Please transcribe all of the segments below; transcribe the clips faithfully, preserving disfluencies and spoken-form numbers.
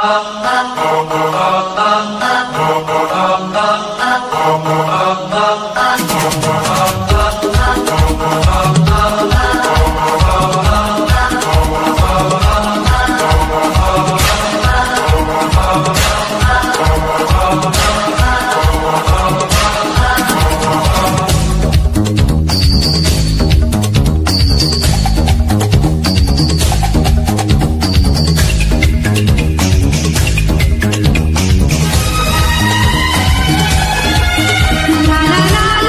La la la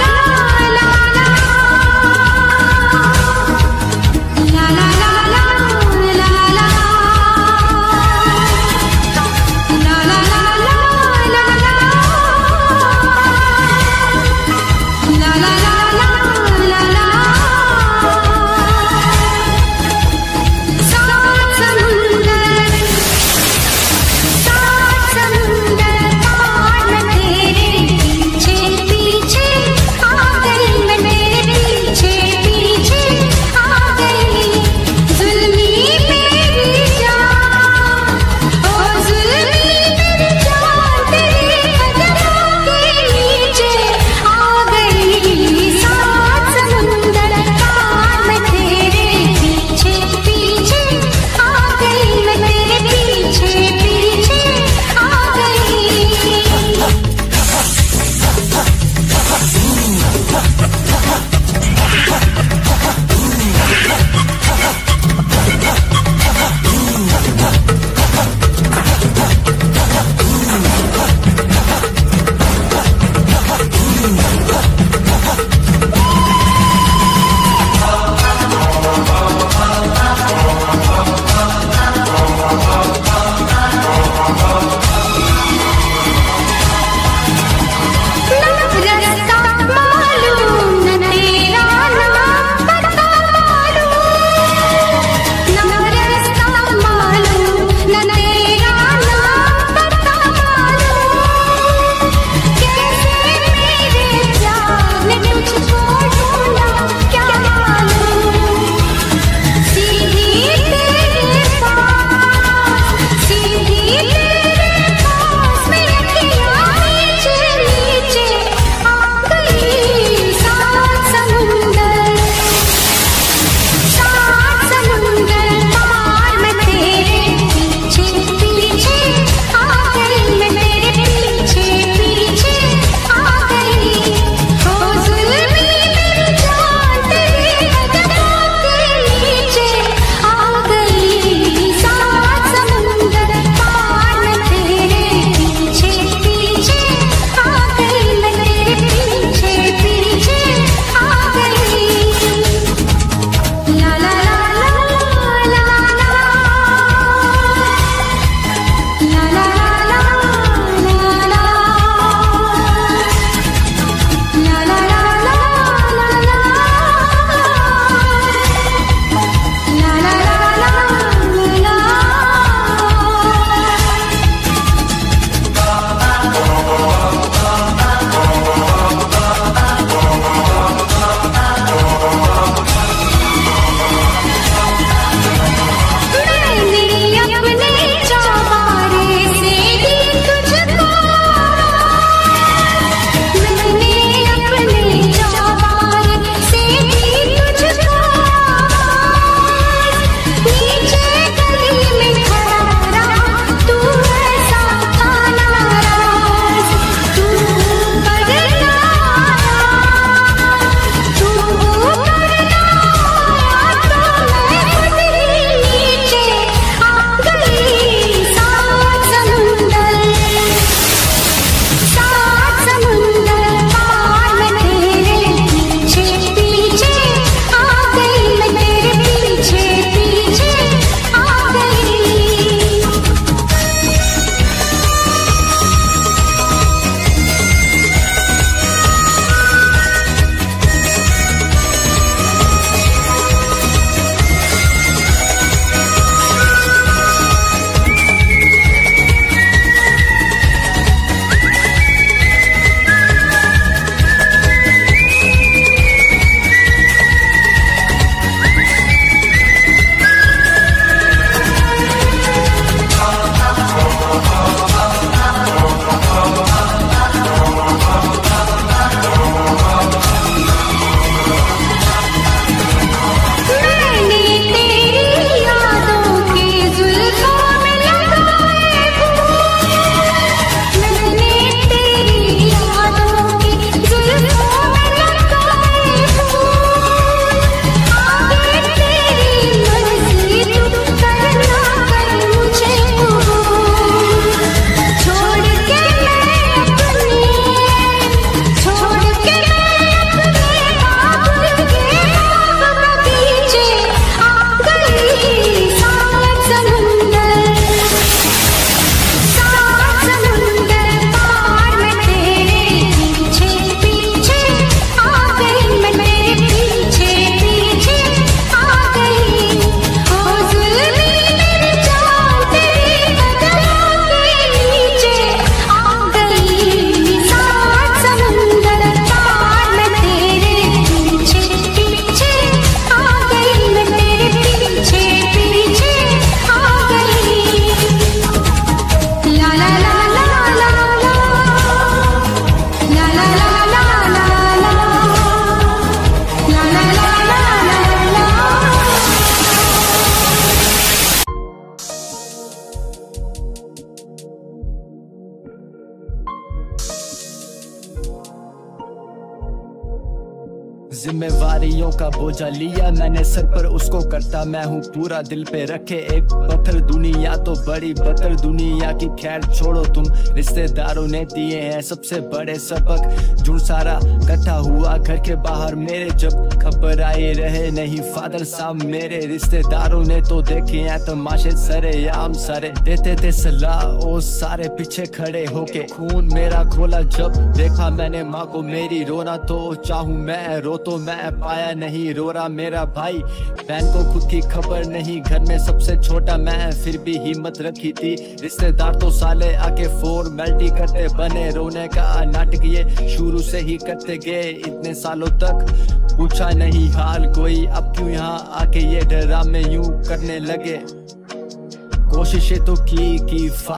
जिम्मेवारियों का बोझा लिया मैंने सर पर, उसको करता मैं हूँ पूरा, दिल पे रखे एक पत्थर। दुनिया तो बड़ी बदतर, दुनिया की खैर छोड़ो तुम, रिश्तेदारों ने दिए हैं सबसे बड़े सबक। जुड़ सारा इकट्ठा हुआ घर के बाहर मेरे, जब खबर आई रहे नहीं फादर साहब मेरे। रिश्तेदारों ने तो देखे हैं तमाशे सरे आम सारे, देते थे सलाह ओ सारे पीछे खड़े होके। खून मेरा खोला जब देखा मैंने माँ को मेरी, रोना तो चाहूँ मैं रो तो मैं पाया नहीं रो रहा मेरा भाई। बहन को खुद की खबर नहीं, घर में सबसे छोटा मैं, फिर भी हिम्मत रखी थी। रिश्तेदार तो साले आके फॉर्मेलिटी करते बने, रोने का नाटक ये शुरू से ही करते गए इतने सालों तक। पूछा नहीं हाल कोई, अब क्यों यहाँ आके ये ड्रामे यूं करने लगे। कोशिशें तो की की